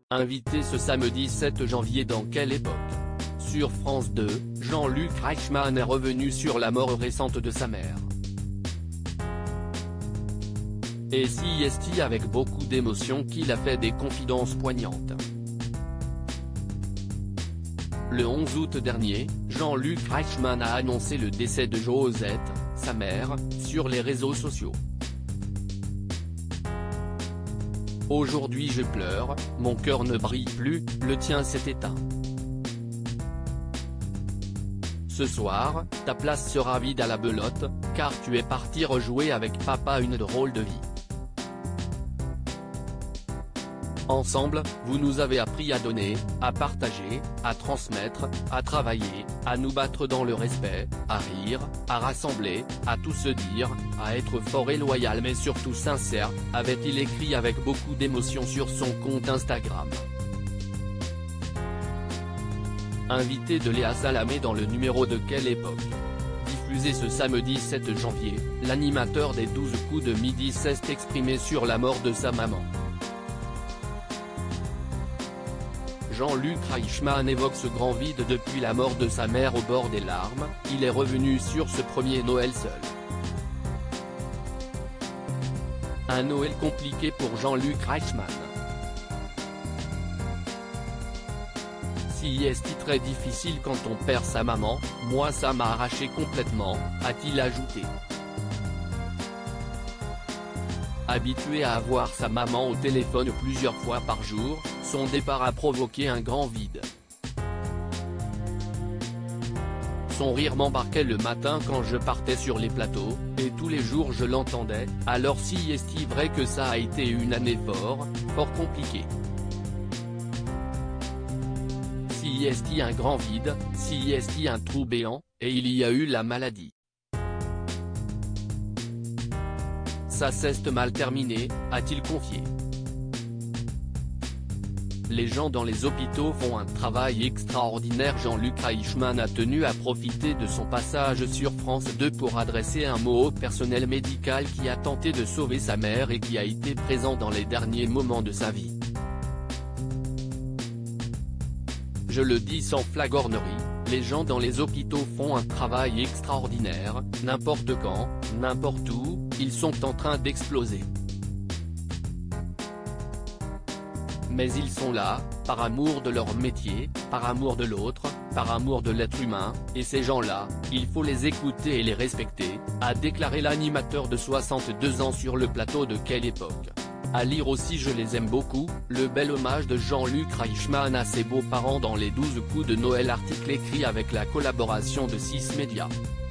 Invité ce samedi 7 janvier dans Quelle époque? Sur France 2, Jean-Luc Reichmann est revenu sur la mort récente de sa mère. Et si est avec beaucoup d'émotion qu'il a fait des confidences poignantes. Le 11 août dernier, Jean-Luc Reichmann a annoncé le décès de Josette, sa mère, sur les réseaux sociaux. Aujourd'hui je pleure, mon cœur ne brille plus, le tien s'est éteint. Ce soir, ta place sera vide à la belote, car tu es parti rejouer avec papa une drôle de vie. Ensemble, vous nous avez appris à donner, à partager, à transmettre, à travailler, à nous battre dans le respect, à rire, à rassembler, à tout se dire, à être fort et loyal mais surtout sincère, avait-il écrit avec beaucoup d'émotion sur son compte Instagram. Invité de Léa Salamé dans le numéro de Quelle époque? Diffusé ce samedi 7 janvier, l'animateur des 12 coups de midi s'est exprimé sur la mort de sa maman. Jean-Luc Reichmann évoque ce grand vide depuis la mort de sa mère au bord des larmes, il est revenu sur ce premier Noël seul. Un Noël compliqué pour Jean-Luc Reichmann. Si est très difficile quand on perd sa maman, moi ça m'a arraché complètement, a-t-il ajouté. Habitué à avoir sa maman au téléphone plusieurs fois par jour, son départ a provoqué un grand vide. Son rire m'embarquait le matin quand je partais sur les plateaux, et tous les jours je l'entendais, alors si est-il vrai que ça a été une année fort compliquée. Si est-il un grand vide, si est-il un trou béant, et il y a eu la maladie. Ça s'est mal terminé, a-t-il confié. Les gens dans les hôpitaux font un travail extraordinaire. Jean-Luc Reichmann a tenu à profiter de son passage sur France 2 pour adresser un mot au personnel médical qui a tenté de sauver sa mère et qui a été présent dans les derniers moments de sa vie. Je le dis sans flagornerie, les gens dans les hôpitaux font un travail extraordinaire, n'importe quand, n'importe où, ils sont en train d'exploser. Mais ils sont là, par amour de leur métier, par amour de l'autre, par amour de l'être humain, et ces gens-là, il faut les écouter et les respecter, a déclaré l'animateur de 62 ans sur le plateau de Quelle époque. À lire aussi Je les aime beaucoup, le bel hommage de Jean-Luc Reichmann à ses beaux-parents dans les 12 coups de Noël, article écrit avec la collaboration de 6 médias.